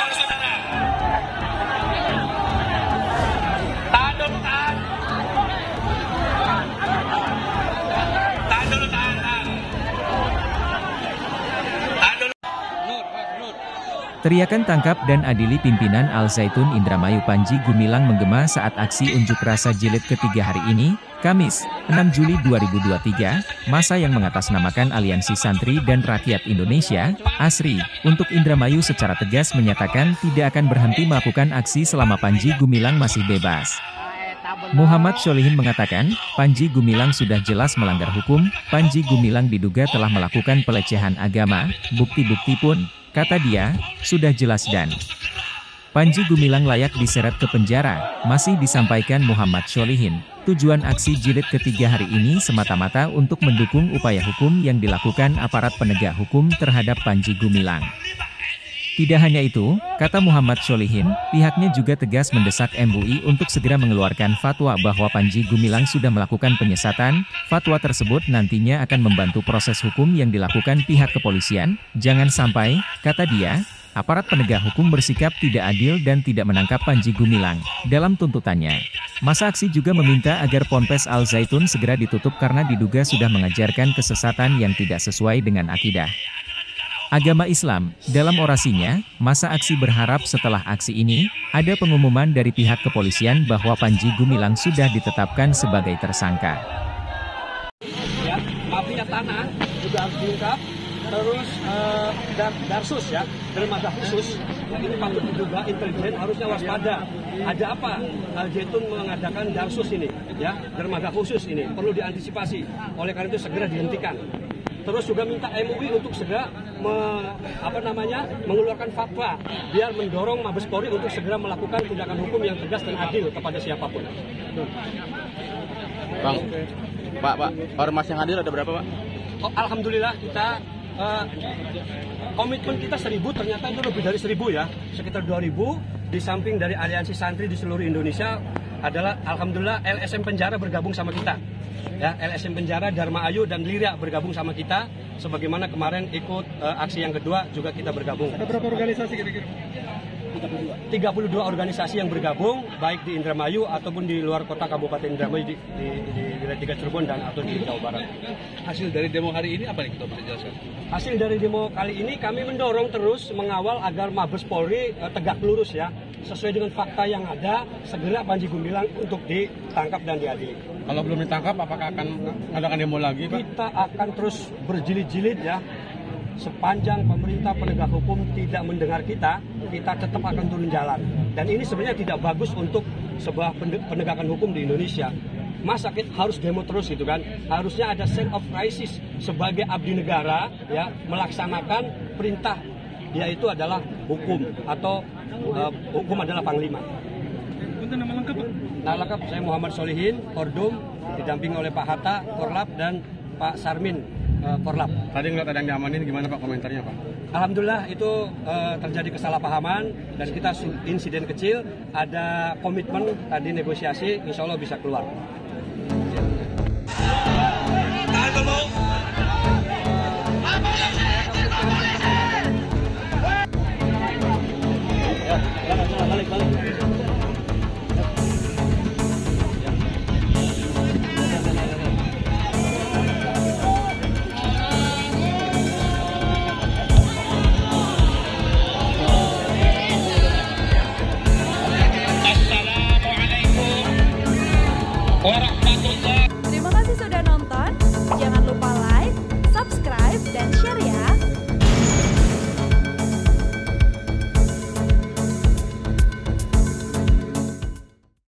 dulu, saudara. Tahan dulu, tahan. Tahan dulu, tahan. Tahan dulu. Teriakan tangkap dan adili pimpinan Al Zaitun Indramayu Panji Gumilang menggema saat aksi unjuk rasa jilid ketiga hari ini, Kamis, 6 Juli 2023, massa yang mengatasnamakan Aliansi Santri dan Rakyat Indonesia, ASRI, untuk Indramayu secara tegas menyatakan tidak akan berhenti melakukan aksi selama Panji Gumilang masih bebas. Muhammad Solihin mengatakan, Panji Gumilang sudah jelas melanggar hukum, Panji Gumilang diduga telah melakukan pelecehan agama, bukti-bukti pun, kata dia, sudah jelas dan Panji Gumilang layak diseret ke penjara, masih disampaikan Muhammad Solihin. Tujuan aksi jilid ketiga hari ini semata-mata untuk mendukung upaya hukum yang dilakukan aparat penegak hukum terhadap Panji Gumilang. Tidak hanya itu, kata Muhammad Solihin, pihaknya juga tegas mendesak MUI untuk segera mengeluarkan fatwa bahwa Panji Gumilang sudah melakukan penyesatan. Fatwa tersebut nantinya akan membantu proses hukum yang dilakukan pihak kepolisian. Jangan sampai, kata dia, aparat penegak hukum bersikap tidak adil dan tidak menangkap Panji Gumilang. Dalam tuntutannya, massa aksi juga meminta agar Ponpes Al Zaitun segera ditutup karena diduga sudah mengajarkan kesesatan yang tidak sesuai dengan akidah agama Islam. Dalam orasinya, massa aksi berharap setelah aksi ini, ada pengumuman dari pihak kepolisian bahwa Panji Gumilang sudah ditetapkan sebagai tersangka. Ya, mafia tanah juga harus diungkap, terus Darsus ya, dermaga khusus, ini patut diduga intelijen harusnya waspada. Ada apa? Al Zaitun mengadakan Darsus ini, ya, dermaga khusus ini, perlu diantisipasi. Oleh karena itu segera dihentikan. Terus juga minta MUI untuk segera mengeluarkan fatwa biar mendorong Mabes Polri untuk segera melakukan tindakan hukum yang tegas dan adil kepada siapapun. Bang, Pak, ormas yang adil ada berapa, Pak? Oh, alhamdulillah kita komitmen kita 1.000, ternyata itu lebih dari 1.000 ya, sekitar 2.000. Di samping dari aliansi santri di seluruh Indonesia adalah alhamdulillah LSM Penjara bergabung sama kita. Ya, LSM Penjara, Dharma Ayu dan Liria bergabung sama kita. Sebagaimana kemarin ikut aksi yang kedua juga kita bergabung. Ada berapa organisasi kira-kira? 32 organisasi yang bergabung, baik di Indramayu ataupun di luar kota Kabupaten Indramayu di wilayah 3 Cirebon dan atau di Jawa Barat. Hasil dari demo hari ini apa nih, kita bisa jelaskan? Hasil dari demo kali ini kami mendorong terus mengawal agar Mabes Polri tegak lurus ya, sesuai dengan fakta yang ada, segera Panji Gumilang untuk ditangkap dan diadili. Kalau belum ditangkap, apakah akan adakan demo lagi, Pak? Kita akan terus berjilid-jilid ya. Sepanjang pemerintah penegak hukum tidak mendengar kita tetap akan turun jalan. Dan ini sebenarnya tidak bagus untuk sebuah penegakan hukum di Indonesia. Masa kita harus demo terus gitu kan? Harusnya ada sense of crisis sebagai abdi negara ya, melaksanakan perintah, yaitu adalah hukum atau hukum adalah panglima. Untuk nama lengkap, Pak? Nama lengkap saya Muhammad Solihin, Kordum, didampingi oleh Pak Hatta, Korlap, dan Pak Sarmin, Korlap. Tadi ngeliat ada yang diamanin, gimana Pak komentarnya, Pak? Alhamdulillah itu terjadi kesalahpahaman dan kita insiden kecil, ada komitmen tadi negosiasi, insya Allah bisa keluar. Tahan dulu. Balik. Assalamualaikum warahmatullahi